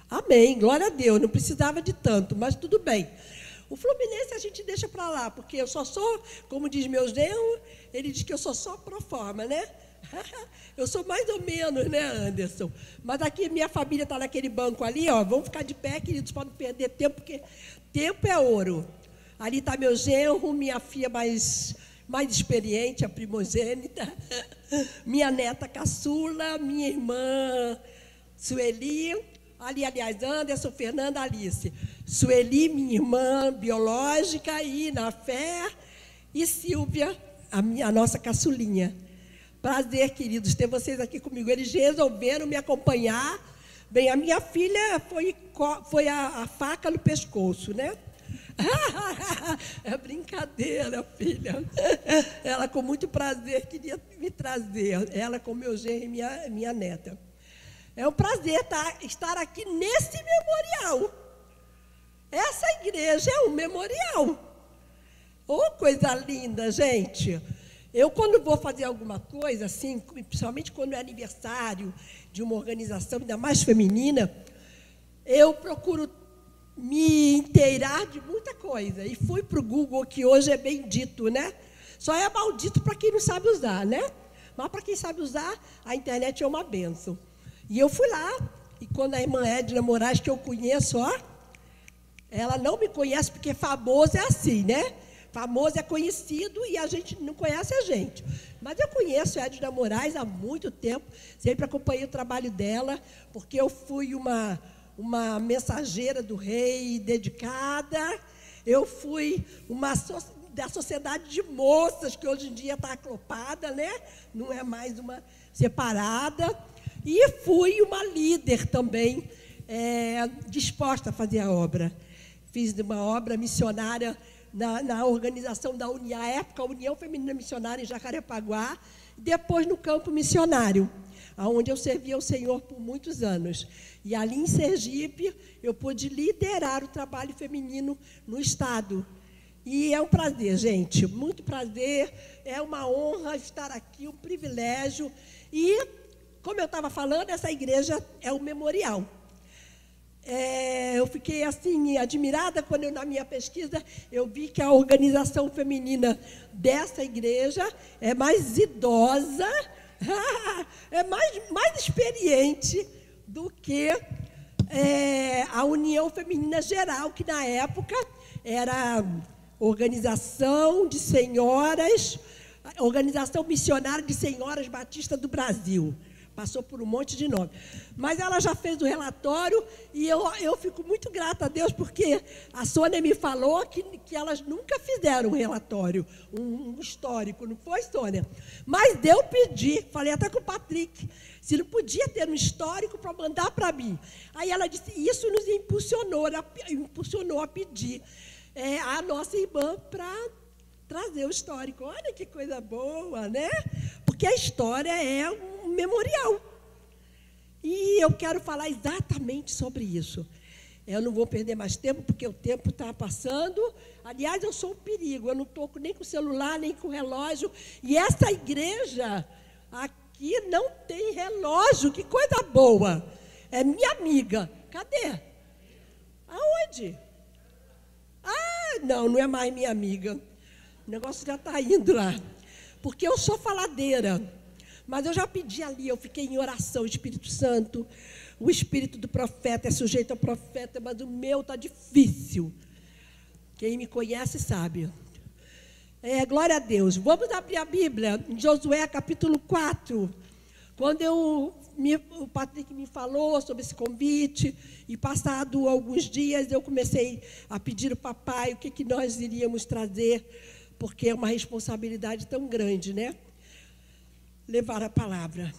Amém, glória a Deus, não precisava de tanto, mas tudo bem. O Fluminense a gente deixa para lá, porque eu só sou, como diz meu genro, ele diz que eu sou só pro forma, né? Eu sou mais ou menos, né, Anderson? Mas aqui minha família está naquele banco ali, ó. Vamos ficar de pé, queridos, para não perder tempo, porque tempo é ouro. Ali está meu genro, minha filha mais experiente, a primogênita, minha neta caçula, minha irmã Sueli, ali, aliás, Anderson, Fernanda, Alice. Sueli, minha irmã biológica, e na fé, e Silvia, a nossa caçulinha. Prazer, queridos, ter vocês aqui comigo. Eles resolveram me acompanhar. Bem, a minha filha foi a faca no pescoço, né? É brincadeira, filha. Ela, com muito prazer, queria me trazer. Ela com meu genro e minha neta. É um prazer estar aqui nesse memorial. Essa igreja é um memorial. Oh, coisa linda, gente. Eu, quando vou fazer alguma coisa, assim, principalmente quando é aniversário de uma organização, ainda mais feminina, eu procuro me inteirar de muita coisa. E fui para o Google, que hoje é bendito, né? Só é maldito para quem não sabe usar, né? Mas para quem sabe usar, a internet é uma bênção. E eu fui lá, e quando a irmã Edna Moraes, que eu conheço, ó, ela não me conhece, porque famoso é assim, né? Famoso é conhecido e a gente não conhece a gente. Mas eu conheço a Edna Moraes há muito tempo, sempre acompanhei o trabalho dela, porque eu fui uma mensageira do rei dedicada, eu fui da sociedade de moças, que hoje em dia está aclopada, né? Não é mais uma separada, e fui uma líder também, disposta a fazer a obra. Fiz uma obra missionária na organização da União, à época, a União Feminina Missionária em Jacarepaguá, e depois no campo missionário, onde eu servia ao Senhor por muitos anos. E ali em Sergipe, eu pude liderar o trabalho feminino no Estado. E é um prazer, gente, muito prazer, é uma honra estar aqui, um privilégio. E, como eu estava falando, essa igreja é um memorial. Eu fiquei assim admirada quando na minha pesquisa eu vi que a organização feminina dessa igreja é mais idosa, é mais experiente do que a União Feminina Geral, que na época era Organização de Senhoras, Organização Missionária de Senhoras Batista do Brasil. Passou por um monte de nome. Mas ela já fez o relatório e eu fico muito grata a Deus, porque a Sônia me falou que elas nunca fizeram um relatório, um histórico, não foi, Sônia? Mas eu pedi, falei até com o Patrick, se não podia ter um histórico para mandar para mim. Aí ela disse, isso nos impulsionou a pedir a nossa irmã para trazer o histórico. Olha que coisa boa, né? Porque a história é um memorial. E eu quero falar exatamente sobre isso. Eu não vou perder mais tempo, porque o tempo está passando. Aliás, eu sou um perigo. Eu não estou nem com o celular, nem com o relógio. E essa igreja aqui não tem relógio. Que coisa boa. É minha amiga. Cadê? Aonde? Ah, não é mais minha amiga. O negócio já está indo lá. Porque eu sou faladeira. Mas eu já pedi ali, eu fiquei em oração, Espírito Santo. O espírito do profeta é sujeito ao profeta, mas o meu está difícil. Quem me conhece sabe. Glória a Deus. Vamos abrir a Bíblia em Josué capítulo 4. Quando o Patrick me falou sobre esse convite, e passado alguns dias eu comecei a pedir ao papai o que nós iríamos trazer, porque é uma responsabilidade tão grande, né? Levar a palavra.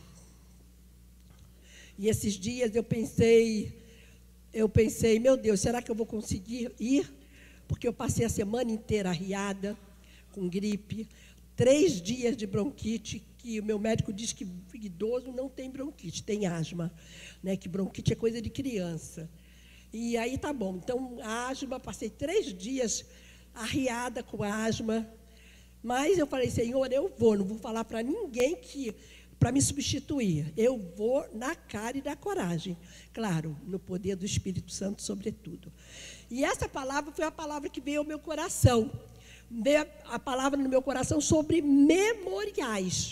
E esses dias eu pensei, meu Deus, será que eu vou conseguir ir? Porque eu passei a semana inteira arriada, com gripe, 3 dias de bronquite, que o meu médico diz que idoso não tem bronquite, tem asma, né? Que bronquite é coisa de criança. E aí tá bom, então asma, passei 3 dias arriada com asma. Mas eu falei, Senhor, eu não vou falar para ninguém que para me substituir. Eu vou na cara e na coragem. Claro, no poder do Espírito Santo, sobretudo. E essa palavra foi a palavra que veio ao meu coração. Veio a palavra no meu coração sobre memoriais.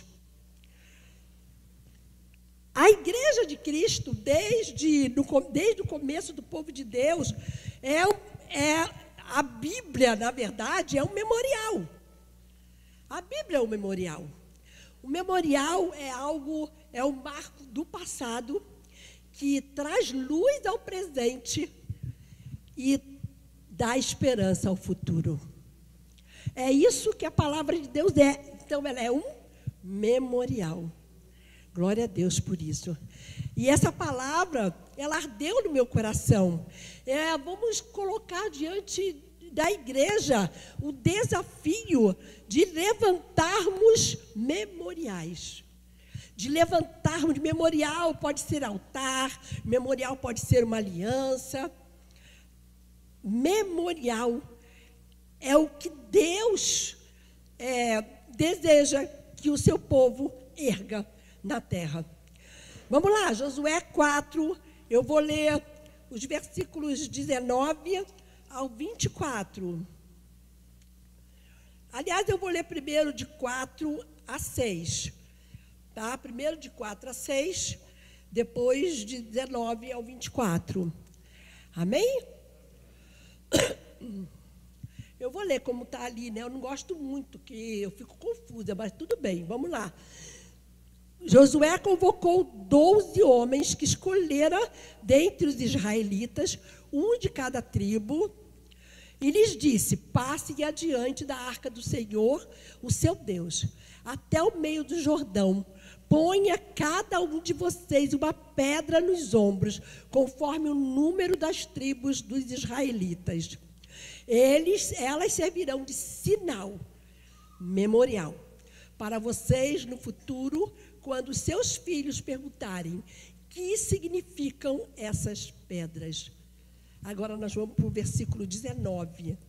A Igreja de Cristo, desde o começo do povo de Deus, a Bíblia, na verdade, é um memorial. A Bíblia é um memorial. O memorial é um marco do passado que traz luz ao presente e dá esperança ao futuro. É isso que a palavra de Deus é. Então, ela é um memorial. Glória a Deus por isso. E essa palavra, ela ardeu no meu coração. Vamos colocar diante da igreja o desafio de levantarmos memoriais. De levantarmos memorial, pode ser altar, memorial pode ser uma aliança. Memorial é o que Deus deseja que o seu povo erga na terra. Vamos lá, Josué 4, eu vou ler os versículos 19 ao 24. Aliás, eu vou ler primeiro de 4 a 6. Tá? Primeiro de 4 a 6, depois de 19 ao 24. Amém? Eu vou ler como está ali, né? Eu não gosto muito, que eu fico confusa, mas tudo bem, vamos lá. Josué convocou 12 homens que escolhera dentre os israelitas, um de cada tribo, e lhes disse: passem adiante da arca do Senhor, o seu Deus, até o meio do Jordão. Ponha cada um de vocês uma pedra nos ombros, conforme o número das tribos dos israelitas. Elas servirão de sinal, memorial, para vocês no futuro, quando seus filhos perguntarem: que significam essas pedras? Agora nós vamos para o versículo 19.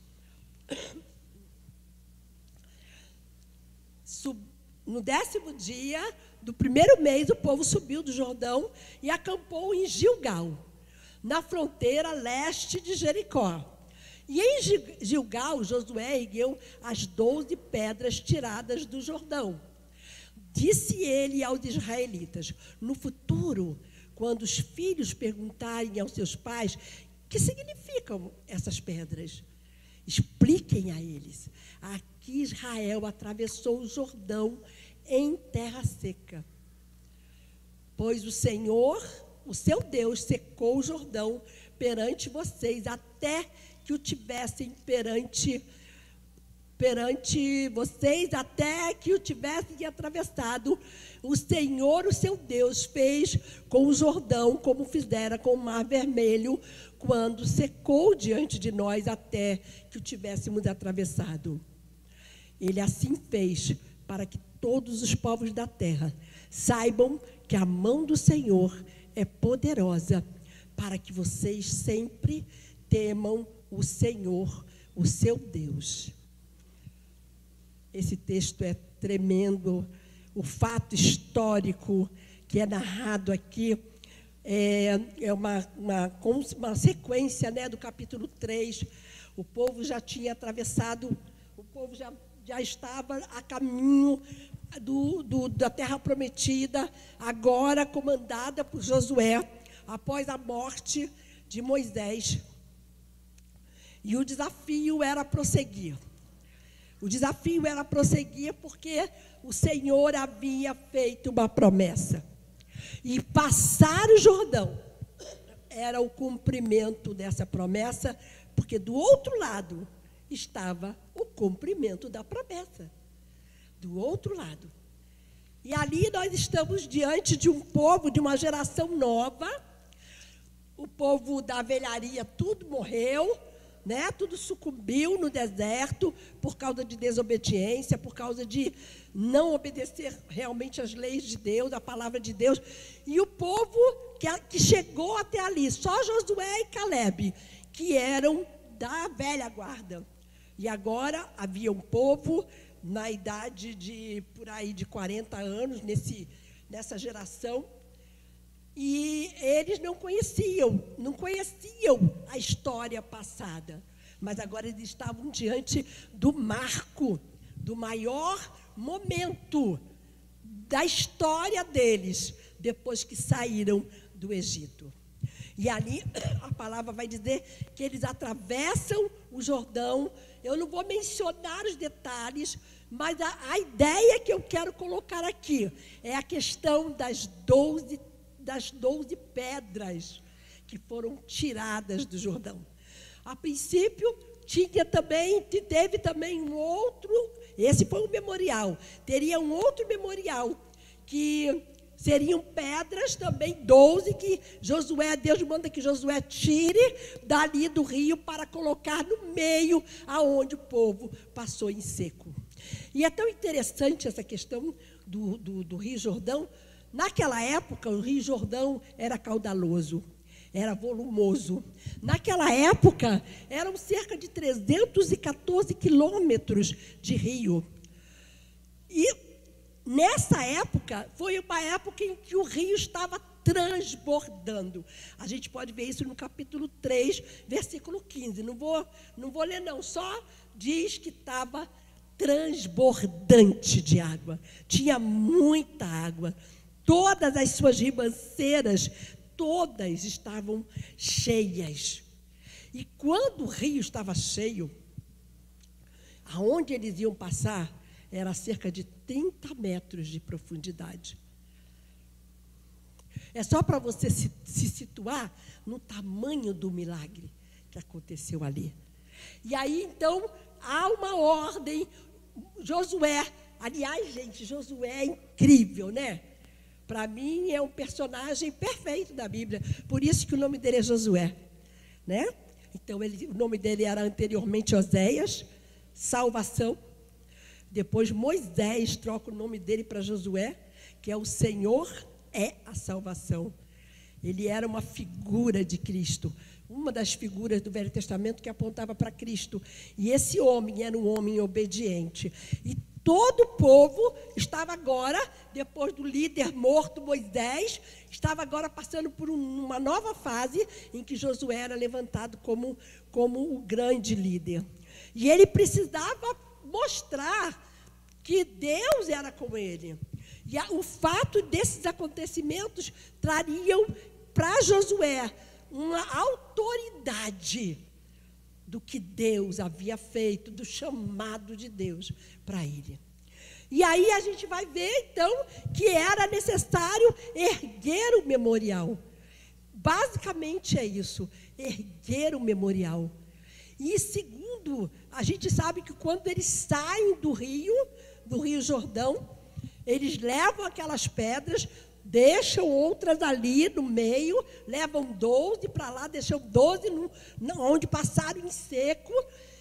No 10º dia do primeiro mês, o povo subiu do Jordão e acampou em Gilgal, na fronteira leste de Jericó. E em Gilgal, Josué ergueu as 12 pedras tiradas do Jordão. Disse ele aos israelitas: no futuro, quando os filhos perguntarem aos seus pais: que significam essas pedras? Expliquem a eles: aqui Israel atravessou o Jordão em terra seca. Pois o Senhor, o seu Deus, secou o Jordão perante vocês, até que o tivessem perante vocês, até que o tivessem atravessado. O Senhor, o seu Deus, fez com o Jordão como fizera com o Mar Vermelho, quando secou diante de nós até que o tivéssemos atravessado. Ele assim fez para que todos os povos da terra saibam que a mão do Senhor é poderosa, para que vocês sempre temam o Senhor, o seu Deus. Esse texto é tremendo. O fato histórico que é narrado aqui é uma sequência, né, do capítulo 3. O povo já tinha atravessado, o povo já estava a caminho da terra prometida, agora comandada por Josué, após a morte de Moisés. E o desafio era prosseguir. O desafio era prosseguir porque o Senhor havia feito uma promessa. E passar o Jordão era o cumprimento dessa promessa, porque do outro lado estava o cumprimento da promessa. Do outro lado. E ali nós estamos diante de um povo, de uma geração nova. O povo da velharia, tudo morreu, né? Tudo sucumbiu no deserto por causa de desobediência, por causa de não obedecer realmente às leis de Deus, à palavra de Deus. E o povo que chegou até ali, só Josué e Calebe, que eram da velha guarda. E agora havia um povo na idade de, por aí, de 40 anos, nessa geração, e eles não conheciam a história passada, mas agora eles estavam diante do marco, do maior momento da história deles, depois que saíram do Egito. E ali a palavra vai dizer que eles atravessam o Jordão. Eu não vou mencionar os detalhes, mas a ideia que eu quero colocar aqui é a questão das 12 pedras que foram tiradas do Jordão. A princípio, teve também um outro, esse foi um memorial, teria um outro memorial, que seriam pedras também, 12, que Deus manda que Josué tire dali do rio para colocar no meio, aonde o povo passou em seco. E é tão interessante essa questão do Rio Jordão. Naquela época, o Rio Jordão era caudaloso, era volumoso. Naquela época, eram cerca de 314 quilômetros de rio. E nessa época, foi uma época em que o rio estava transbordando. A gente pode ver isso no capítulo 3, versículo 15. Não vou ler não, só diz que estava transbordante de água. Tinha muita água. Todas as suas ribanceiras, todas estavam cheias. E quando o rio estava cheio, aonde eles iam passar, era cerca de 30 metros de profundidade. É só para você se situar no tamanho do milagre que aconteceu ali. E aí, então, há uma ordem. Josué, aliás, gente, Josué é incrível, né? Para mim, é um personagem perfeito da Bíblia. Por isso que o nome dele é Josué, né? Então, o nome dele era anteriormente Oséias, salvação. Depois Moisés troca o nome dele para Josué, que é o Senhor é a salvação. Ele era uma figura de Cristo, uma das figuras do Velho Testamento que apontava para Cristo. E esse homem era um homem obediente. E todo o povo estava agora, depois do líder morto Moisés, estava agora passando por uma nova fase em que Josué era levantado como o grande líder. E ele precisava mostrar que Deus era com ele. E o fato desses acontecimentos trariam para Josué uma autoridade do que Deus havia feito, do chamado de Deus para ele. E aí a gente vai ver, então, que era necessário erguer o memorial. Basicamente é isso, erguer o memorial. E segundo, a gente sabe que quando eles saem do Rio Jordão, eles levam aquelas pedras, deixam outras ali no meio, levam 12 para lá, deixam 12 onde passaram em seco,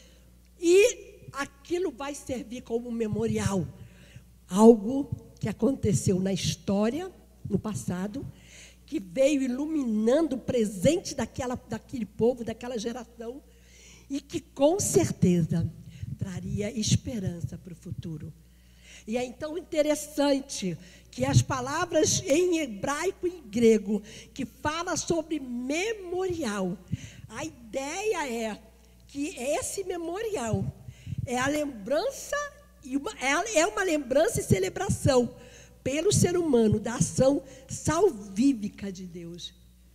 e aquilo vai servir como memorial. Algo que aconteceu na história, no passado, que veio iluminando o presente daquele povo, daquela geração, e que com certeza traria esperança para o futuro. E é então interessante que as palavras em hebraico e grego que fala sobre memorial, a ideia é que esse memorial é a lembrança, é uma lembrança e celebração pelo ser humano da ação salvífica de Deus.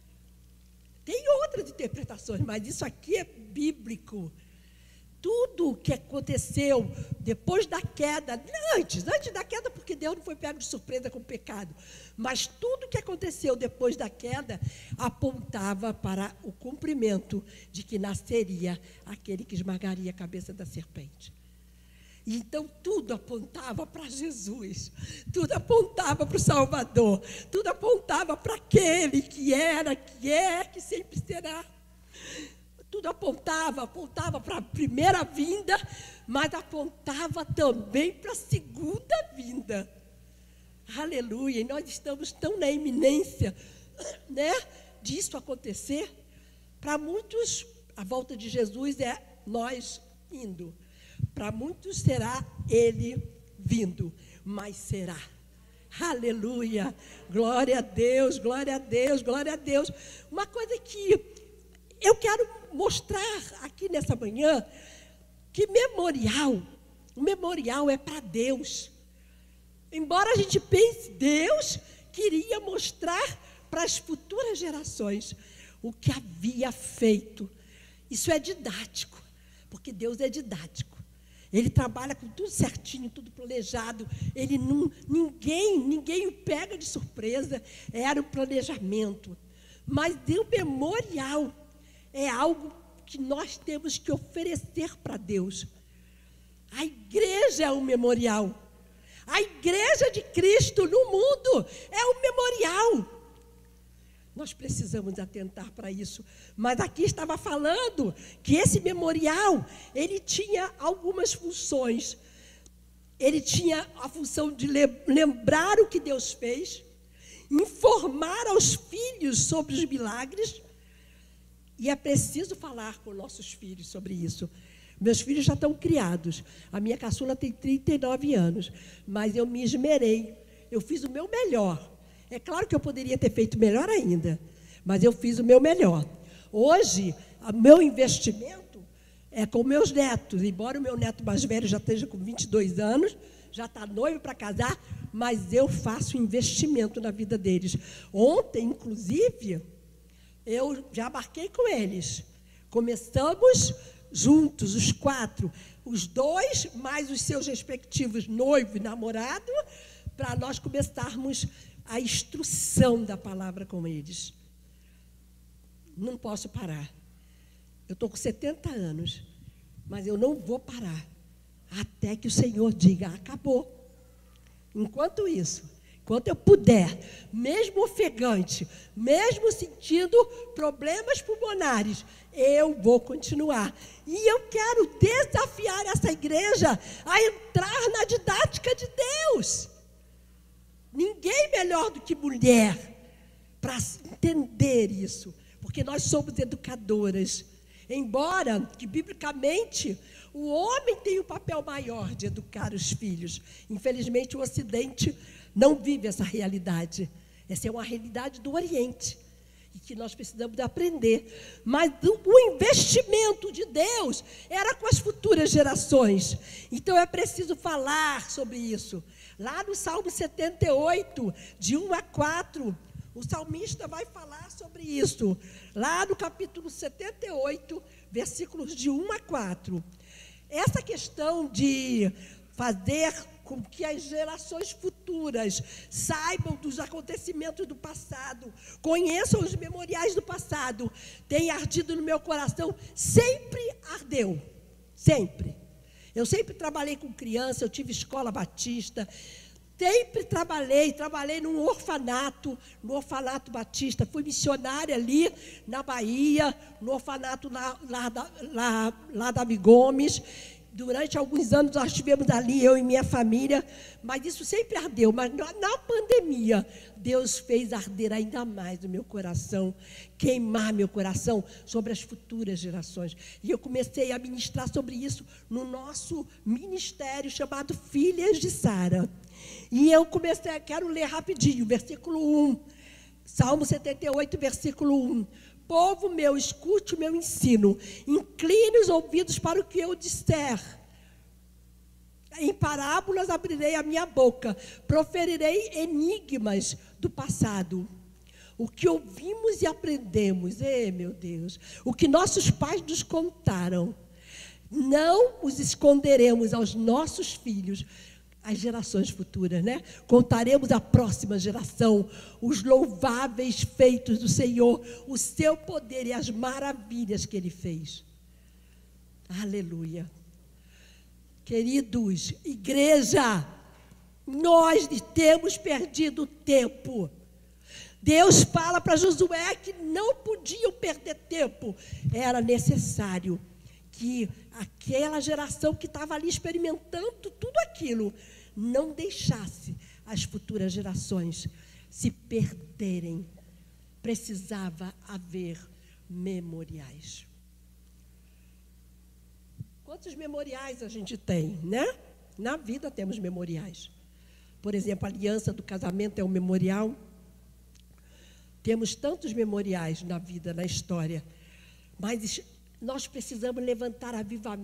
Tem outras interpretações, mas isso aqui é bíblico. Tudo o que aconteceu depois da queda, antes da queda, porque Deus não foi pego de surpresa com o pecado, mas tudo o que aconteceu depois da queda apontava para o cumprimento de que nasceria aquele que esmagaria a cabeça da serpente. E então tudo apontava para Jesus, tudo apontava para o Salvador, tudo apontava para aquele que era, que é, que sempre será. Tudo apontava para a primeira vinda, mas apontava também para a segunda vinda. Aleluia! E nós estamos tão na iminência, né, disso acontecer. Para muitos, a volta de Jesus é nós indo. Para muitos será ele vindo, mas será. Aleluia, glória a Deus, glória a Deus, glória a Deus. Uma coisa que eu quero mostrar aqui nessa manhã, que o memorial é para Deus. Embora a gente pense, Deus queria mostrar para as futuras gerações o que havia feito. Isso é didático, porque Deus é didático. Ele trabalha com tudo certinho, tudo planejado. Ele não, ninguém o pega de surpresa. Era o planejamento. Mas o memorial é algo que nós temos que oferecer para Deus. A igreja é um memorial. A igreja de Cristo no mundo é um memorial. Nós precisamos atentar para isso. Mas aqui estava falando que esse memorial, ele tinha algumas funções. Ele tinha a função de lembrar o que Deus fez, informar aos filhos sobre os milagres, e é preciso falar com nossos filhos sobre isso. Meus filhos já estão criados. A minha caçula tem 39 anos, mas eu me esmerei. Eu fiz o meu melhor. É claro que eu poderia ter feito melhor ainda, mas eu fiz o meu melhor. Hoje, o meu investimento é com meus netos. Embora o meu neto mais velho já esteja com 22 anos, já está noivo para casar, mas eu faço investimento na vida deles. Ontem, inclusive, eu já marquei com eles. Começamos juntos, os 4, os 2, mais os seus respectivos noivo e namorado, para nós começarmos a instrução da palavra com eles. Não posso parar. Eu estou com 70 anos, mas eu não vou parar até que o Senhor diga, acabou. Enquanto isso, enquanto eu puder, mesmo ofegante, mesmo sentindo problemas pulmonares, eu vou continuar. E eu quero desafiar essa igreja a entrar na didática de Deus. Ninguém melhor do que mulher para entender isso, porque nós somos educadoras. Embora que, biblicamente, o homem tem o papel maior de educar os filhos. Infelizmente, o Ocidente não vive essa realidade. Essa é uma realidade do Oriente, e que nós precisamos aprender. Mas o investimento de Deus era com as futuras gerações. Então, é preciso falar sobre isso. Lá no Salmo 78, de 1 a 4, o salmista vai falar sobre isso. Lá no capítulo 78, versículos de 1 a 4. Essa questão de fazer com que as gerações futuras saibam dos acontecimentos do passado, conheçam os memoriais do passado, tem ardido no meu coração, sempre ardeu, sempre. Eu sempre trabalhei com criança, eu tive escola batista, sempre trabalhei no orfanato batista, fui missionária ali na Bahia, no orfanato lá da Gomes. Durante alguns anos nós estivemos ali, eu e minha família, mas isso sempre ardeu. Mas na pandemia, Deus fez arder ainda mais o meu coração, queimar meu coração sobre as futuras gerações. E eu comecei a ministrar sobre isso no nosso ministério chamado Filhas de Sara. E eu quero ler rapidinho, versículo 1, Salmo 78, versículo 1. Povo meu, escute o meu ensino, incline os ouvidos para o que eu disser. Em parábolas abrirei a minha boca, proferirei enigmas do passado. O que ouvimos e aprendemos, meu Deus, o que nossos pais nos contaram, não os esconderemos aos nossos filhos, as gerações futuras, né? Contaremos à próxima geração os louváveis feitos do Senhor, o seu poder e as maravilhas que Ele fez. Aleluia. Queridos, igreja, nós temos perdido tempo. Deus fala para Josué que não podiam perder tempo. Era necessário que aquela geração que estava ali experimentando tudo aquilo não deixasse as futuras gerações se perderem. Precisava haver memoriais. Quantos memoriais a gente tem, né? Na vida temos memoriais. Por exemplo, a aliança do casamento é um memorial. Temos tantos memoriais na vida, na história. Mas nós precisamos levantar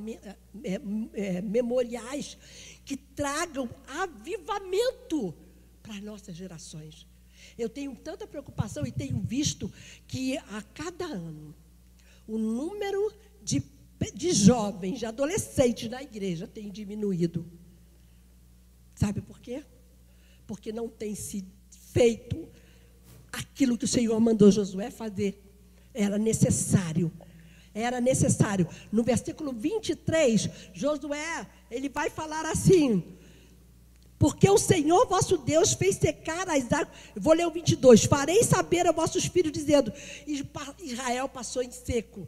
memoriais que tragam avivamento para as nossas gerações. Eu tenho tanta preocupação e tenho visto que a cada ano o número de jovens, de adolescentes na igreja tem diminuído. Sabe por quê? Porque não tem se feito aquilo que o Senhor mandou Josué fazer. Era necessário. No versículo 23, Josué, ele vai falar assim: porque o Senhor vosso Deus fez secar as águas. Vou ler o 22. Farei saber a vossos filhos, dizendo: Israel passou em seco.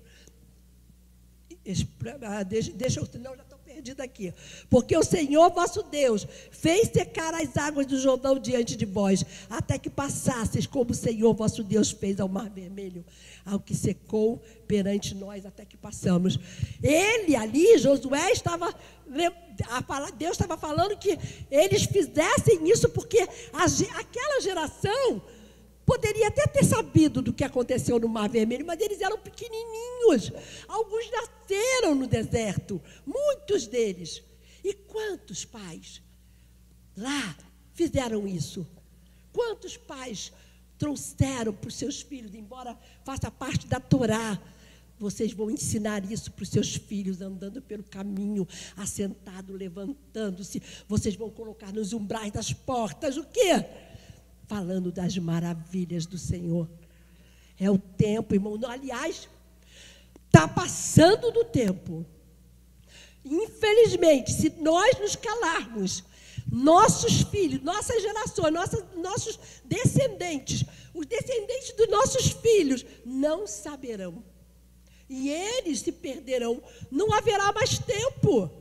Deixa eu, senão eu já estou perdida aqui. Porque o Senhor vosso Deus fez secar as águas do Jordão diante de vós, até que passasseis, como o Senhor vosso Deus fez ao Mar Vermelho, ao que secou perante nós, até que passamos. Ele ali, Josué, Deus estava falando que eles fizessem isso, porque aquela geração poderia até ter sabido do que aconteceu no Mar Vermelho, mas eles eram pequenininhos. Alguns nasceram no deserto, muitos deles. E quantos pais lá fizeram isso? Quantos pais trouxeram para os seus filhos, embora faça parte da Torá? Vocês vão ensinar isso para os seus filhos, andando pelo caminho, assentado, levantando-se. Vocês vão colocar nos umbrais das portas, o quê? Falando das maravilhas do Senhor. É o tempo, irmão. Aliás, está passando do tempo. Infelizmente, se nós nos calarmos, nossos filhos, nossas gerações, nossos descendentes, os descendentes dos nossos filhos, não saberão. E eles se perderão. Não haverá mais tempo.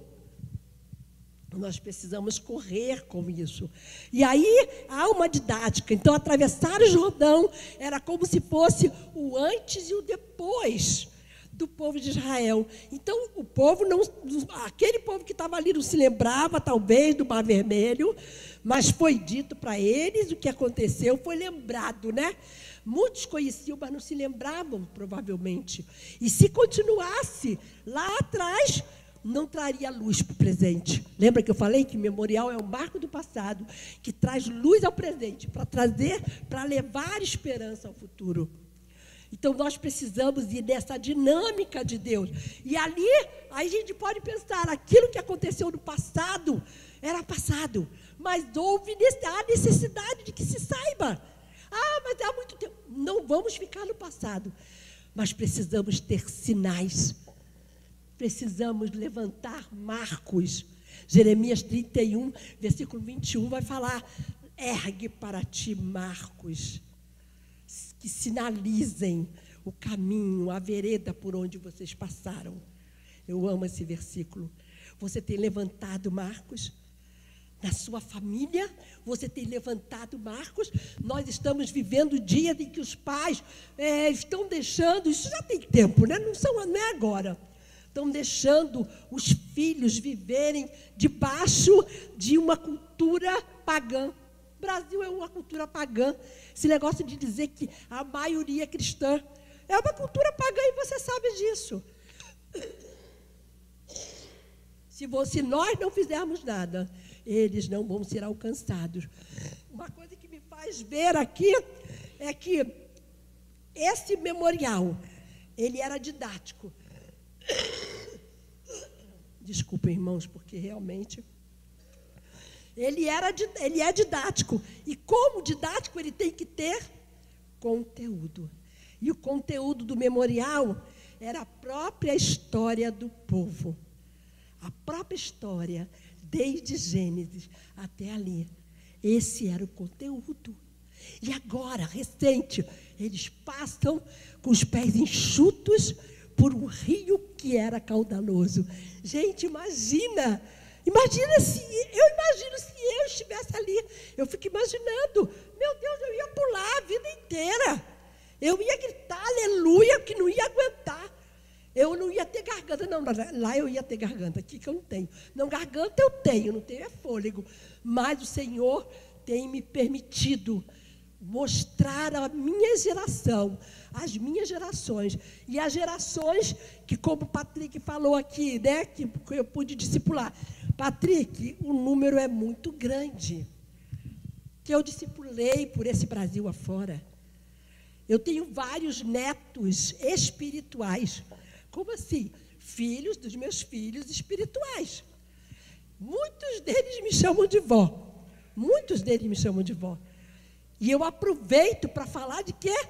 Nós precisamos correr com isso. E aí há uma didática. Então, atravessar o Jordão era como se fosse o antes e o depois do povo de Israel. Então, aquele povo que estava ali não se lembrava, talvez, do Mar Vermelho, mas foi dito para eles o que aconteceu, foi lembrado, né? Muitos conheciam, mas não se lembravam, provavelmente. E se continuasse lá atrás, não traria luz para o presente. Lembra que eu falei que memorial é um marco do passado, que traz luz ao presente, para levar esperança ao futuro. Então, nós precisamos ir nessa dinâmica de Deus. E ali, a gente pode pensar, aquilo que aconteceu no passado, era passado. Mas há necessidade de que se saiba. Mas há muito tempo. Não vamos ficar no passado. Mas precisamos ter sinais. Precisamos levantar marcos. Jeremias 31, versículo 21, vai falar: ergue para ti marcos que sinalizem o caminho, a vereda por onde vocês passaram. Eu amo esse versículo. Você tem levantado marcos na sua família, você tem levantado marcos. Nós estamos vivendo dias em que os pais estão deixando, isso já tem tempo, né? Não é agora. Estão deixando os filhos viverem debaixo de uma cultura pagã. O Brasil é uma cultura pagã. Esse negócio de dizer que a maioria é cristã é uma cultura pagã e você sabe disso. Se nós não fizermos nada, eles não vão ser alcançados. Uma coisa que me faz ver aqui é que esse memorial, ele era didático. Desculpem, irmãos, porque realmente ele é didático. E como didático, ele tem que ter conteúdo. E o conteúdo do memorial era a própria história do povo. A própria história, desde Gênesis até ali. Esse era o conteúdo. E agora, recente, eles passam com os pés enxutos por um rio que era caudaloso. Gente, imagina se eu estivesse ali. Eu fico imaginando, meu Deus, eu ia pular a vida inteira. Eu ia gritar aleluia, que não ia aguentar. Eu não ia ter garganta garganta. Não, lá eu ia ter garganta, aqui que eu não tenho. Não, garganta eu tenho, não tenho é fôlego. Mas o Senhor tem me permitido mostrar a minha geração, as minhas gerações, e as gerações que, como o Patrick falou aqui, né, que eu pude discipular. Patrick, o número é muito grande, que eu discipulei por esse Brasil afora. Eu tenho vários netos espirituais. Como assim? Filhos dos meus filhos espirituais. Muitos deles me chamam de vó. Muitos deles me chamam de vó. E eu aproveito para falar de quê?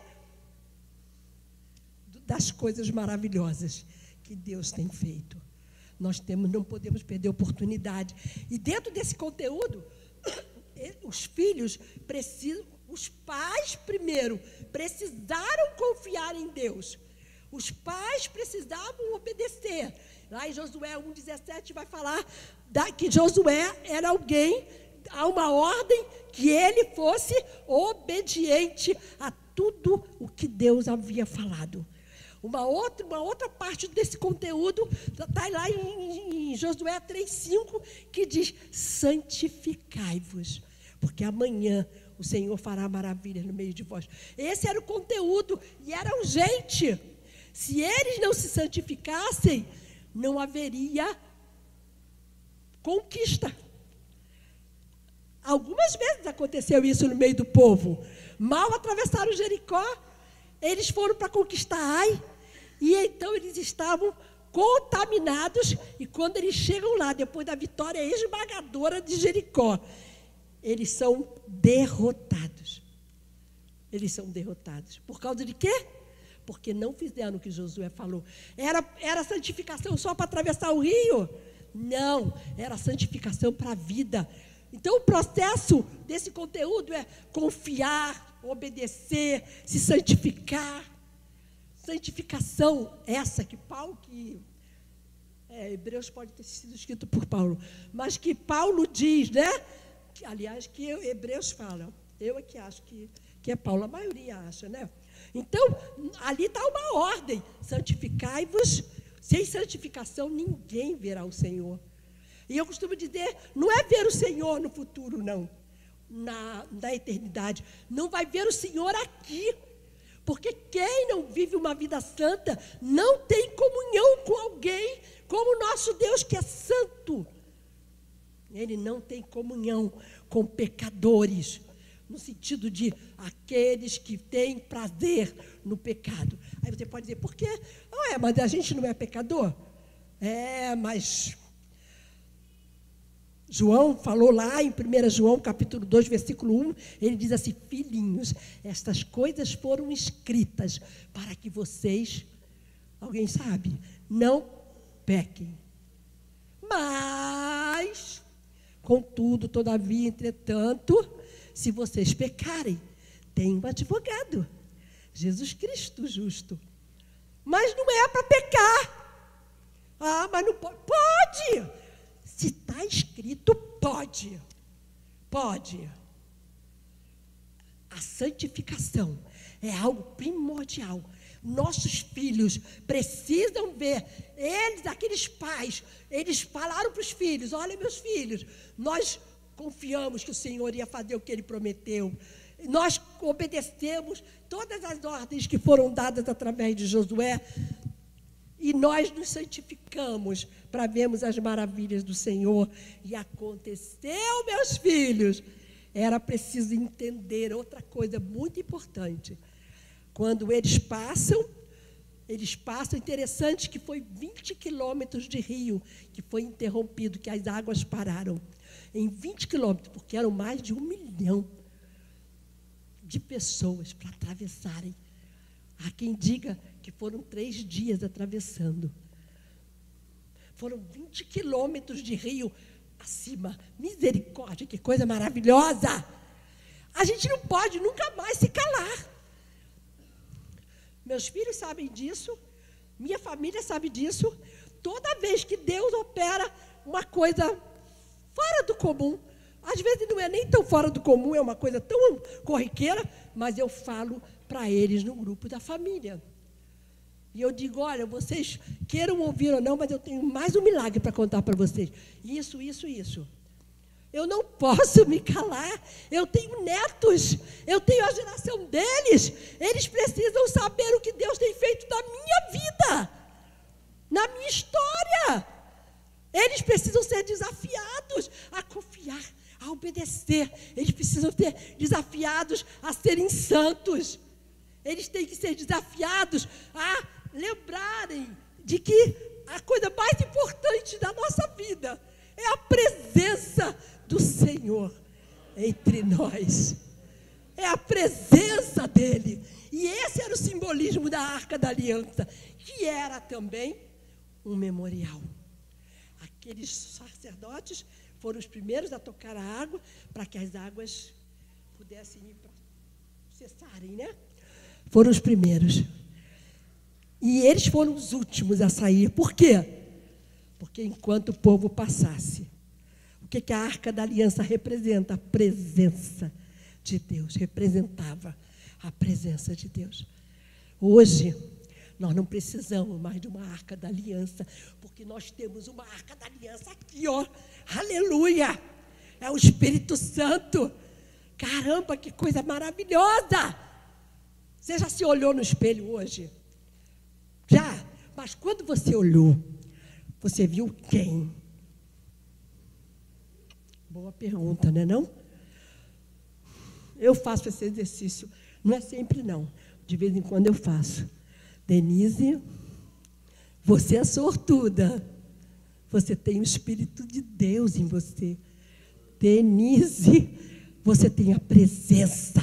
Das coisas maravilhosas que Deus tem feito. Nós não podemos perder a oportunidade. E dentro desse conteúdo, os filhos precisam, os pais primeiro precisaram confiar em Deus. Os pais precisavam obedecer. Lá em Josué 1,17 vai falar que Josué era alguém, há uma ordem que ele fosse obediente a tudo o que Deus havia falado. Uma outra parte desse conteúdo está lá em Josué 3,5, que diz: santificai-vos, porque amanhã o Senhor fará maravilhas no meio de vós. Esse era o conteúdo e era urgente. Se eles não se santificassem, não haveria conquista. Algumas vezes aconteceu isso no meio do povo. Mal atravessaram Jericó, eles foram para conquistar Ai, e então eles estavam contaminados, e quando eles chegam lá, depois da vitória esmagadora de Jericó, eles são derrotados. Eles são derrotados. Por causa de quê? Porque não fizeram o que Josué falou. Era santificação só para atravessar o rio? Não, era santificação para a vida. Então, o processo desse conteúdo é confiar, obedecer, se santificar. Santificação essa que Hebreus pode ter sido escrito por Paulo, mas que Paulo diz, né? Aliás, que Hebreus fala. Eu é que acho que é Paulo, a maioria acha, né? Então, ali está uma ordem. Santificai-vos. Sem santificação, ninguém verá o Senhor. E eu costumo dizer, não é ver o Senhor no futuro, não. Na eternidade. Não vai ver o Senhor aqui. Porque quem não vive uma vida santa não tem comunhão com alguém como o nosso Deus, que é santo. Ele não tem comunhão com pecadores, no sentido de aqueles que têm prazer no pecado. Aí você pode dizer, por quê? Mas a gente não é pecador? Mas João falou lá em 1 João, capítulo 2, versículo 1, ele diz assim: filhinhos, estas coisas foram escritas para que vocês, alguém sabe, não pequem. Mas, contudo, todavia, entretanto, se vocês pecarem, tem um advogado, Jesus Cristo justo. Mas não é para pecar. Mas não pode. Pode! Se está escrito, pode. Pode. A santificação é algo primordial. Nossos filhos precisam ver. Aqueles pais, eles falaram para os filhos: olha, meus filhos, nós confiamos que o Senhor ia fazer o que Ele prometeu. Nós obedecemos todas as ordens que foram dadas através de Josué. E nós nos santificamos para vermos as maravilhas do Senhor. E aconteceu, meus filhos, era preciso entender outra coisa muito importante. Quando eles passam, interessante que foi 20 quilômetros de rio que foi interrompido, que as águas pararam. Em 20 quilômetros, porque eram mais de 1 milhão de pessoas para atravessarem. Há quem diga que foram 3 dias atravessando. Foram 20 quilômetros de rio acima. Misericórdia, que coisa maravilhosa! A gente não pode nunca mais se calar. Meus filhos sabem disso, minha família sabe disso. Toda vez que Deus opera uma coisa fora do comum, às vezes não é nem tão fora do comum, é uma coisa tão corriqueira, mas eu falo para eles no grupo da família. E eu digo, olha, vocês queiram ouvir ou não, mas eu tenho mais um milagre para contar para vocês. Isso, isso, isso. Eu não posso me calar. Eu tenho netos, eu tenho a geração deles. Eles precisam saber o que Deus tem feito na minha vida, na minha história. Eles precisam ser desafiados a confiar, a obedecer. Eles precisam ser desafiados a serem santos. Eles têm que ser desafiados a lembrarem de que a coisa mais importante da nossa vida é a presença do Senhor entre nós. É a presença dele. E esse era o simbolismo da Arca da Aliança, que era também um memorial. Aqueles sacerdotes foram os primeiros a tocar a água para que as águas pudessem ir para cessarem, né? Foram os primeiros. E eles foram os últimos a sair. Por quê? Porque enquanto o povo passasse, o que a Arca da Aliança representa? A presença de Deus. Representava a presença de Deus. Hoje, nós não precisamos mais de uma Arca da Aliança, porque nós temos uma Arca da Aliança aqui, ó. Aleluia! É o Espírito Santo. Caramba, que coisa maravilhosa! Você já se olhou no espelho hoje? Já? Mas quando você olhou, você viu quem? Boa pergunta, não é não? Eu faço esse exercício. Não é sempre, não. De vez em quando eu faço. Denise, você é sortuda. Você tem o Espírito de Deus em você. Denise, você tem a presença.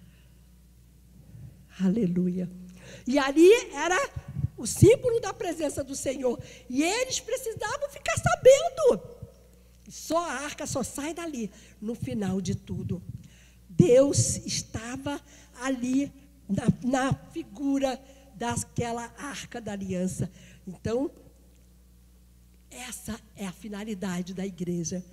Aleluia. E ali era o símbolo da presença do Senhor. E eles precisavam ficar sabendo. Só a arca só sai dali no final de tudo. Deus estava ali na figura daquela Arca da Aliança. Então, essa é a finalidade da igreja.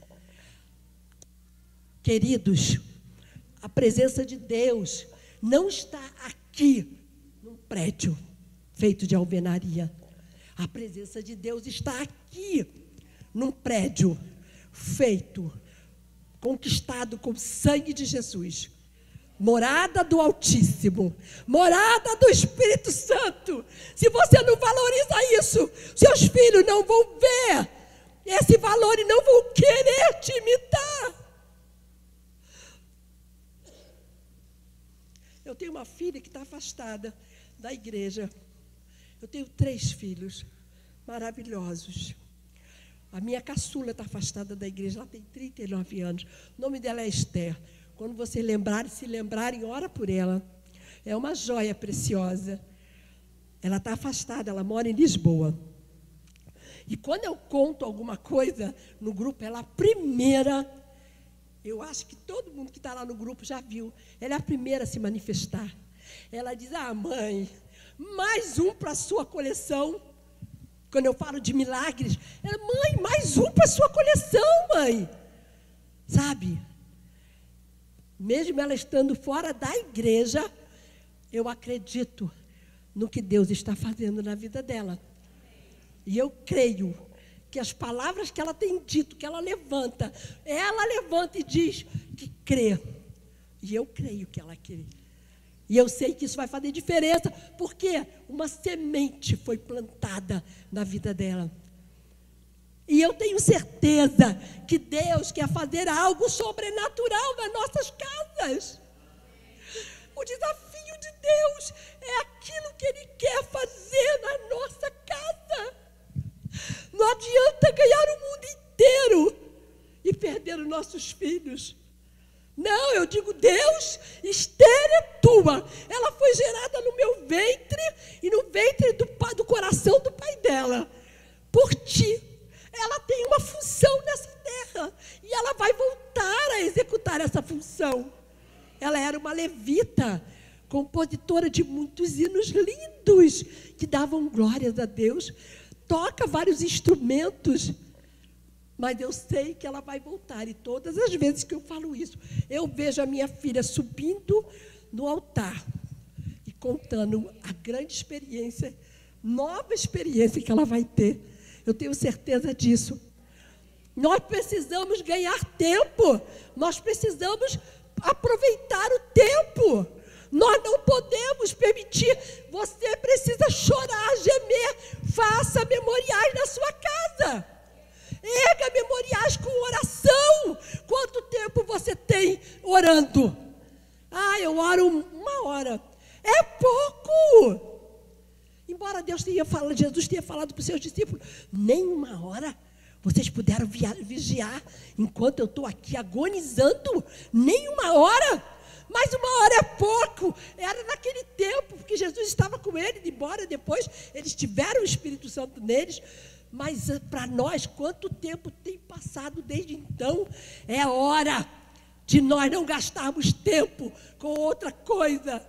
Queridos, a presença de Deus não está aqui num prédio feito de alvenaria. A presença de Deus está aqui num prédio feito, conquistado com o sangue de Jesus. Morada do Altíssimo, morada do Espírito Santo. Se você não valoriza isso, seus filhos não vão ver esse valor e não vão querer te imitar. Eu tenho uma filha que está afastada da igreja. Eu tenho 3 filhos maravilhosos. A minha caçula está afastada da igreja, ela tem 39 anos. O nome dela é Esther. Quando vocês se lembrarem, ora por ela. É uma joia preciosa. Ela está afastada, ela mora em Lisboa. E quando eu conto alguma coisa no grupo, ela é a primeira. Eu acho que todo mundo que está lá no grupo já viu. Ela é a primeira a se manifestar. Ela diz, mãe, mais um para a sua coleção. Quando eu falo de milagres, ela, mãe, mais um para a sua coleção, mãe. Sabe? Mesmo ela estando fora da igreja, eu acredito no que Deus está fazendo na vida dela. E eu creio que as palavras que ela tem dito, que ela levanta e diz que crê. E eu creio que ela crê. E eu sei que isso vai fazer diferença, porque uma semente foi plantada na vida dela. E eu tenho certeza que Deus quer fazer algo sobrenatural nas nossas casas. O desafio de Deus é aquilo que Ele quer fazer na nossa casa. Não adianta ganhar o mundo inteiro e perder os nossos filhos. Não, eu digo, Deus, Esther é tua. Ela foi gerada no meu ventre e no ventre do coração do pai dela. Por ti. Ela tem uma função nessa terra. E ela vai voltar a executar essa função. Ela era uma levita, compositora de muitos hinos lindos, que davam glórias a Deus. Toca vários instrumentos. Mas eu sei que ela vai voltar. E todas as vezes que eu falo isso, eu vejo a minha filha subindo no altar e contando a grande experiência nova experiência que ela vai ter. Eu tenho certeza disso. Nós precisamos ganhar tempo. Nós precisamos aproveitar o tempo. Nós não podemos permitir. Você precisa chorar, gemer. Faça memoriais na sua casa. Erga memoriais com oração. Quanto tempo você tem orando? Eu oro 1 hora. É pouco. Embora Jesus tenha falado para os seus discípulos, nem 1 hora vocês puderam vigiar enquanto eu estou aqui agonizando. Nem 1 hora. Mas 1 hora é pouco. Era naquele tempo, porque Jesus estava com eles, embora depois eles tiveram o Espírito Santo neles. Mas para nós, quanto tempo tem passado desde então? É hora de nós não gastarmos tempo com outra coisa.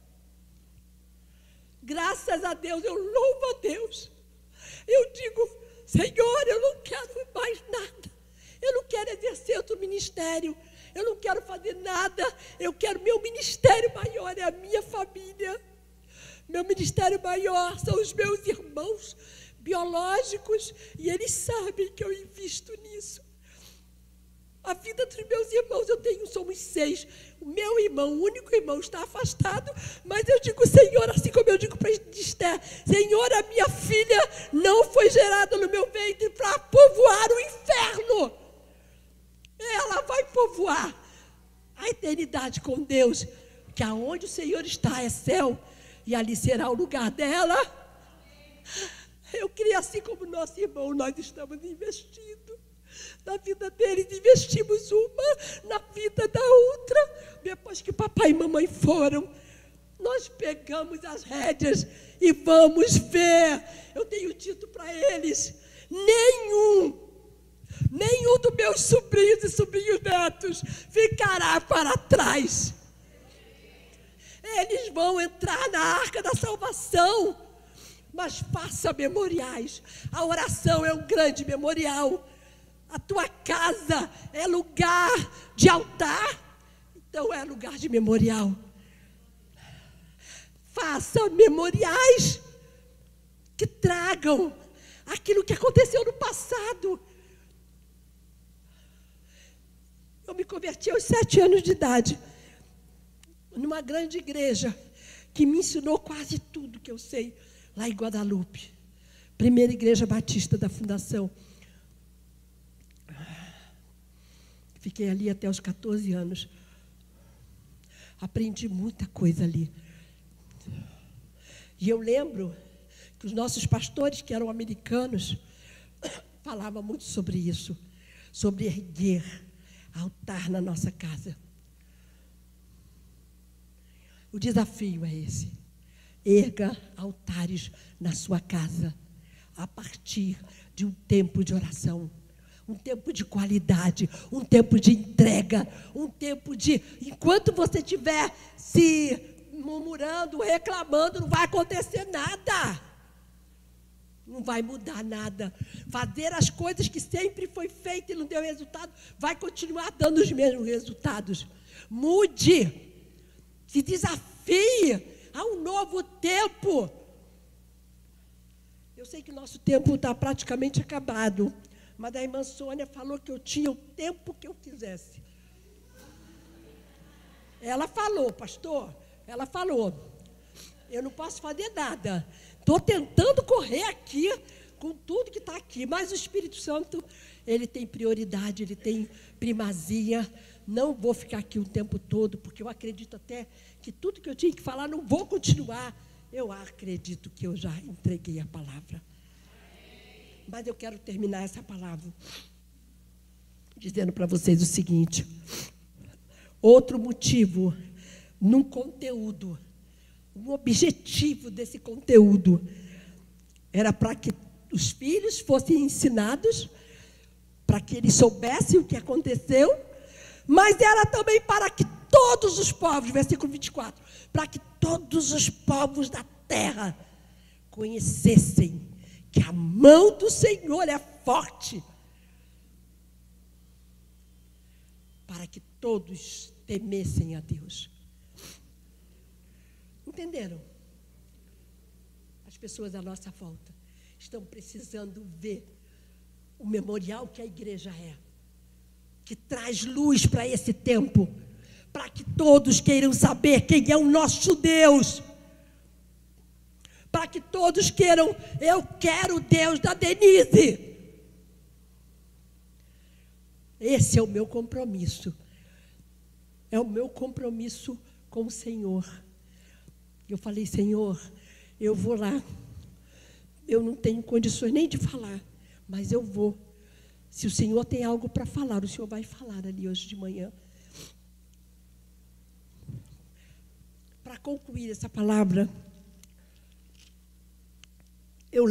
Graças a Deus, eu louvo a Deus. Eu digo, Senhor, eu não quero mais nada. Eu não quero exercer outro ministério. Eu não quero fazer nada. Eu quero, meu ministério maior é a minha família. Meu ministério maior são os meus irmãos biológicos. E eles sabem que eu invisto nisso. A vida dos meus irmãos, somos 6. O meu irmão, o único irmão, está afastado. Mas eu digo, Senhor, assim como eu digo para Esther, Senhor, a minha filha não foi gerada no meu ventre para povoar o inferno. Ela vai povoar a eternidade com Deus, que aonde o Senhor está é céu, e ali será o lugar dela. Eu queria, assim como nosso irmão, nós estamos investindo na vida deles, investimos uma na vida da outra. Depois que papai e mamãe foram, nós pegamos as rédeas e vamos ver. Eu tenho dito para eles, nenhum dos meus sobrinhos e sobrinhos netos ficará para trás. Eles vão entrar na arca da salvação, mas faça memoriais. A oração é um grande memorial. A tua casa é lugar de altar, então é lugar de memorial. Faça memoriais que tragam aquilo que aconteceu no passado. Eu me converti aos 7 anos de idade, numa grande igreja, que me ensinou quase tudo que eu sei, lá em Guadalupe. Primeira igreja batista da fundação. Fiquei ali até os 14 anos. Aprendi muita coisa ali. E eu lembro que os nossos pastores, que eram americanos, falavam muito sobre isso, sobre erguer altar na nossa casa. O desafio é esse. Erga altares na sua casa, a partir de um tempo de oração. Um tempo de qualidade, um tempo de entrega, um tempo de... Enquanto você estiver se murmurando, reclamando, não vai acontecer nada. Não vai mudar nada. Fazer as coisas que sempre foi feito e não deu resultado, vai continuar dando os mesmos resultados. Mude. Se desafie a um novo tempo. Eu sei que o nosso tempo está praticamente acabado. Mas a irmã Sônia falou que eu tinha o tempo que eu quisesse. Ela falou, pastor, ela falou, eu não posso fazer nada. Estou tentando correr aqui com tudo que está aqui, mas o Espírito Santo, ele tem prioridade, ele tem primazia. Não vou ficar aqui o tempo todo, porque eu acredito até que tudo que eu tinha que falar, não vou continuar. Eu acredito que eu já entreguei a palavra. Mas eu quero terminar essa palavra dizendo para vocês o seguinte. Outro motivo, num conteúdo, um objetivo desse conteúdo, era para que os filhos fossem ensinados, para que eles soubessem o que aconteceu, mas era também para que todos os povos, versículo 24, para que todos os povos da terra conhecessem que a mão do Senhor é forte, para que todos temessem a Deus. Entenderam? pessoas à nossa volta estão precisando ver o memorial que a igreja é, que traz luz para esse tempo, para que todos queiram saber quem é o nosso Deus, para que todos queiram, eu quero o Deus da Denise. Esse é o meu compromisso, é o meu compromisso com o Senhor. Eu falei, Senhor, eu vou lá, eu não tenho condições nem de falar, mas eu vou. Se o Senhor tem algo para falar, o Senhor vai falar ali hoje de manhã. Para concluir essa palavra, eu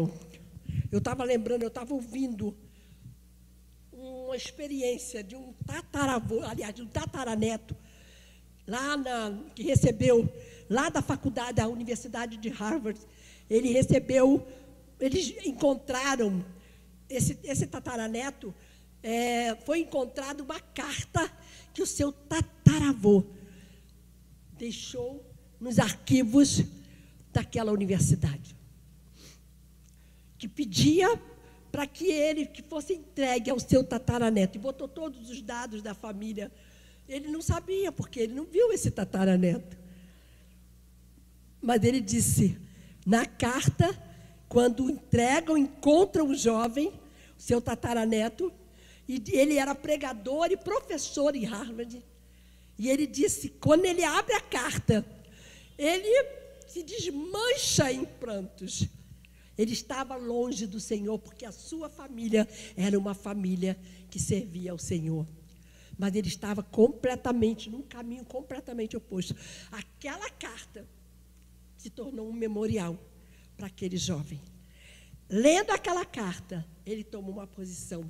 estava ouvindo uma experiência de um tataravô, aliás, de um tataraneto, que recebeu, lá da faculdade, da Universidade de Harvard, eles encontraram, esse tataraneto, foi encontrada uma carta que o seu tataravô deixou nos arquivos daquela universidade, que pedia para que fosse entregue ao seu tataraneto, e botou todos os dados da família. Ele não sabia, porque ele não viu esse tataraneto. Mas ele disse, na carta, quando encontram o jovem, o seu tataraneto, e ele era pregador e professor em Harvard, e ele disse, quando ele abre a carta, ele se desmancha em prantos. Ele estava longe do Senhor, porque a sua família era uma família que servia ao Senhor. Mas ele estava completamente, num caminho completamente oposto. Aquela carta se tornou um memorial para aquele jovem. Lendo aquela carta, ele toma uma posição.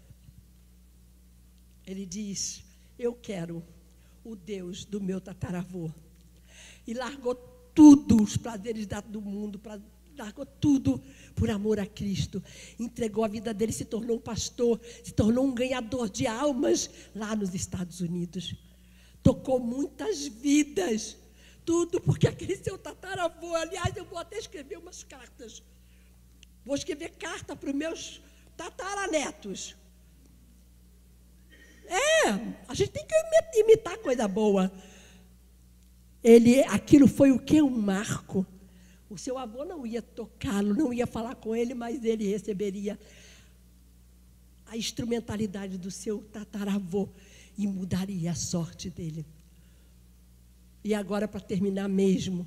Ele diz, eu quero o Deus do meu tataravô. E largou tudo, os prazeres do mundo, largou tudo por amor a Cristo. Entregou a vida dele, se tornou um pastor, se tornou um ganhador de almas lá nos Estados Unidos. Tocou muitas vidas. Tudo porque aquele seu tataravô, aliás, eu vou até escrever umas cartas. Vou escrever carta para os meus tataranetos. A gente tem que imitar coisa boa. Aquilo foi o quê? Um marco. O seu avô não ia tocá-lo, não ia falar com ele, mas ele receberia a instrumentalidade do seu tataravô e mudaria a sorte dele. E agora, para terminar mesmo.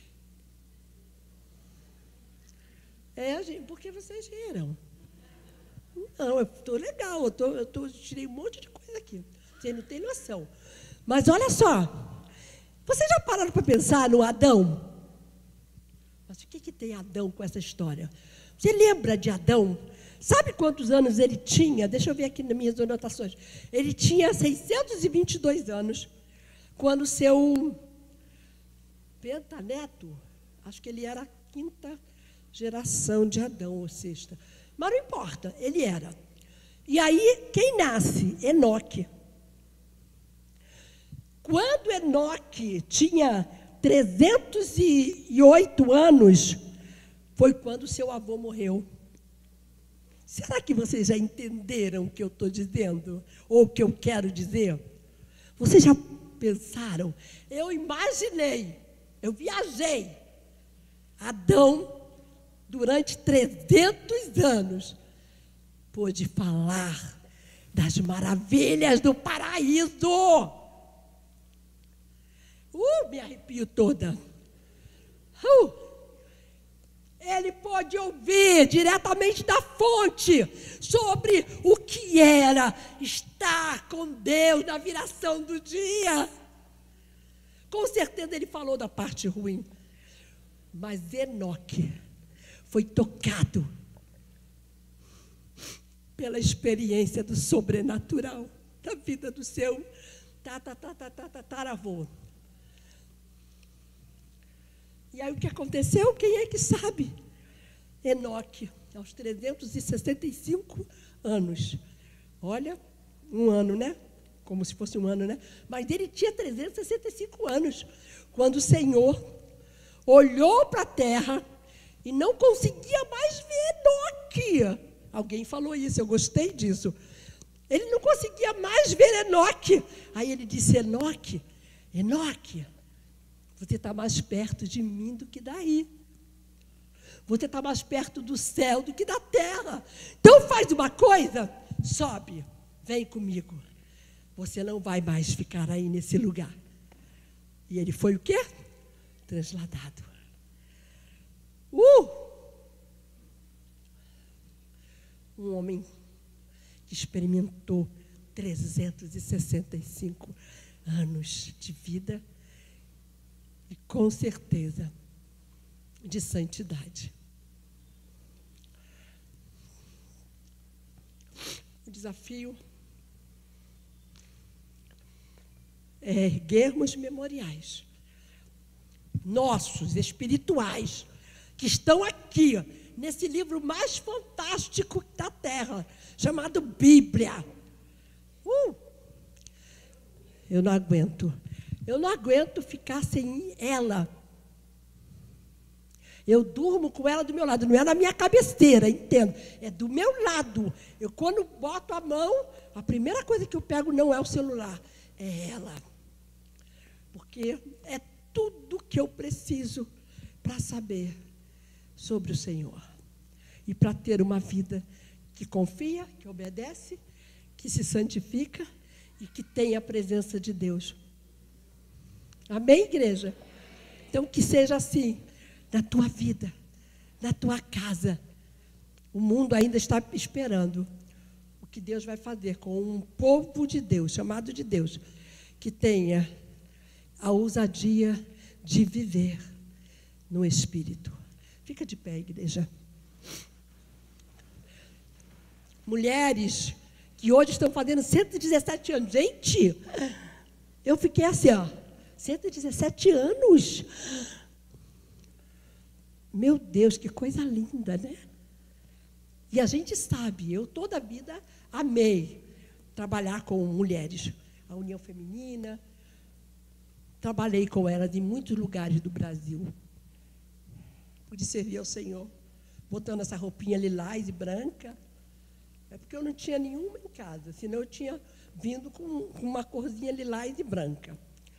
Gente, por que vocês riram? Não, eu estou legal, eu tirei um monte de coisa aqui. Você não tem noção. Mas olha só, vocês já pararam para pensar no Adão? Mas o que tem Adão com essa história? Você lembra de Adão? Sabe quantos anos ele tinha? Deixa eu ver aqui nas minhas anotações. Ele tinha 622 anos, quando seu pentaneto, acho que ele era a quinta geração de Adão, ou sexta. Mas não importa, ele era. E aí, quem nasce? Enoque. Quando Enoque tinha 308 anos, foi quando seu avô morreu. Será que vocês já entenderam o que eu estou dizendo? Ou o que eu quero dizer? Vocês já pensaram? Eu imaginei, eu viajei. Adão, durante 300 anos, pôde falar das maravilhas do paraíso. Me arrepio toda. Ele pôde ouvir diretamente da fonte sobre o que era estar com Deus na viração do dia. Com certeza ele falou da parte ruim. Mas Enoque foi tocado pela experiência do sobrenatural da vida do seu tataravô. E aí o que aconteceu? Quem é que sabe? Enoque, aos 365 anos. Olha, um ano, né? Como se fosse um ano, né? Mas ele tinha 365 anos, quando o Senhor olhou para a terra e não conseguia mais ver Enoque. Alguém falou isso, eu gostei disso. Ele não conseguia mais ver Enoque. Aí ele disse: Enoque, Enoque, você está mais perto de mim do que daí. Você está mais perto do céu do que da terra. Então faz uma coisa, sobe, vem comigo. Você não vai mais ficar aí nesse lugar. E ele foi o quê? Transladado. Um homem que experimentou 365 anos de vida e, com certeza, de santidade. O desafio é erguermos memoriais nossos, espirituais, que estão aqui, nesse livro mais fantástico da Terra, chamado Bíblia. Eu não aguento ficar sem ela. Eu durmo com ela do meu lado, não é na minha cabeceira, entendo? É do meu lado. Eu, quando boto a mão, a primeira coisa que eu pego não é o celular, é ela. Porque é tudo que eu preciso para saber sobre o Senhor. E para ter uma vida que confia, que obedece, que se santifica e que tem a presença de Deus. Amém, igreja? Então, que seja assim na tua vida, na tua casa. O mundo ainda está esperando o que Deus vai fazer com um povo de Deus, chamado de Deus, que tenha a ousadia de viver no Espírito. Fica de pé, igreja. Mulheres que hoje estão fazendo 117 anos. Gente, eu fiquei assim, 117 anos. Meu Deus, que coisa linda, né? E a gente sabe, eu toda a vida amei trabalhar com mulheres. A União Feminina, trabalhei com elas em muitos lugares do Brasil. Pude servir ao Senhor, botando essa roupinha lilás e branca. É porque eu não tinha nenhuma em casa, senão eu tinha vindo com uma corzinha lilás e branca.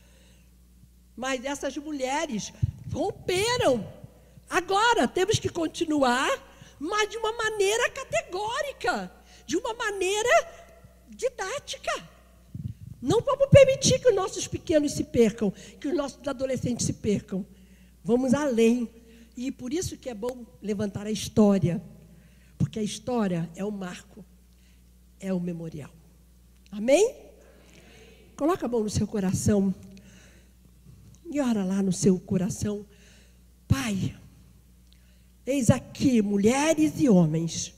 Mas essas mulheres romperam. Agora, temos que continuar, mas de uma maneira categórica, de uma maneira didática. Não vamos permitir que os nossos pequenos se percam, que os nossos adolescentes se percam. Vamos além. E por isso que é bom levantar a história, porque a história é o marco, é o memorial. Amém? Coloca a mão no seu coração e ora lá no seu coração. Pai, eis aqui mulheres e homens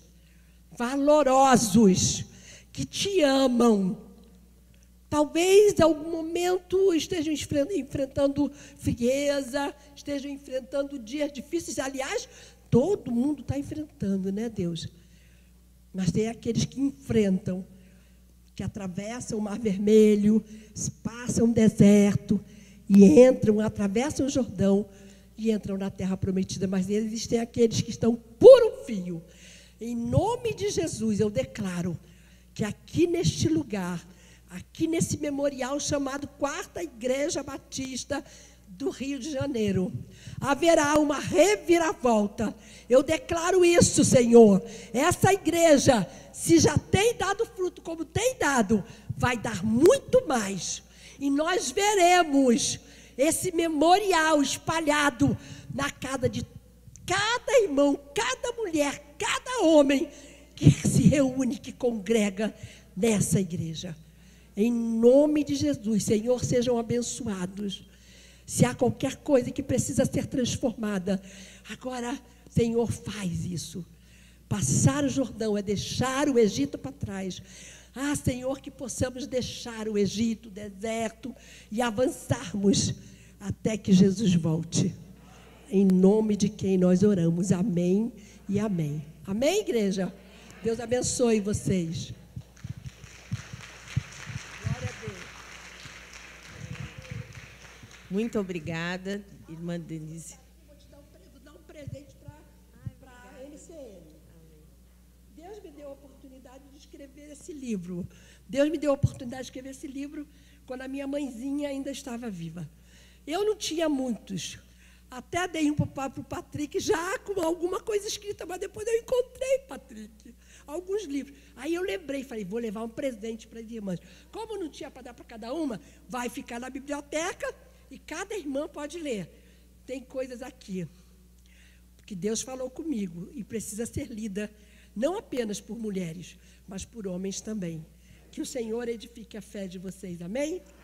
valorosos que te amam. Talvez em algum momento estejam enfrentando frieza, estejam enfrentando dias difíceis. Aliás, todo mundo está enfrentando, né, Deus? Mas tem aqueles que enfrentam, que atravessam o Mar Vermelho, passam o deserto e entram, atravessam o Jordão e entram na Terra Prometida. Mas existem aqueles que estão por um fio. Em nome de Jesus, eu declaro que aqui neste lugar, aqui nesse memorial chamado Quarta Igreja Batista do Rio de Janeiro, haverá uma reviravolta. Eu declaro isso, Senhor. Essa igreja, se já tem dado fruto como tem dado, vai dar muito mais. E nós veremos esse memorial espalhado na casa de cada irmão, cada mulher, cada homem que se reúne, que congrega nessa igreja. Em nome de Jesus, Senhor, sejam abençoados. Se há qualquer coisa que precisa ser transformada, agora, Senhor, faz isso. Passar o Jordão é deixar o Egito para trás. Senhor, que possamos deixar o Egito, o deserto, e avançarmos até que Jesus volte. Em nome de quem nós oramos. Amém e amém. Amém, igreja? Deus abençoe vocês. Muito obrigada, irmã Denise. Vou dar um presente para escrever esse livro. Deus me deu a oportunidade de escrever esse livro quando a minha mãezinha ainda estava viva. Eu não tinha muitos. Até dei um para o Patrick, já com alguma coisa escrita, mas depois eu encontrei, Patrick, alguns livros. Aí eu lembrei, falei, vou levar um presente para as irmãs. Como não tinha para dar para cada uma, vai ficar na biblioteca e cada irmã pode ler. Tem coisas aqui que Deus falou comigo e precisa ser lida, não apenas por mulheres, mas por homens também. Que o Senhor edifique a fé de vocês, amém?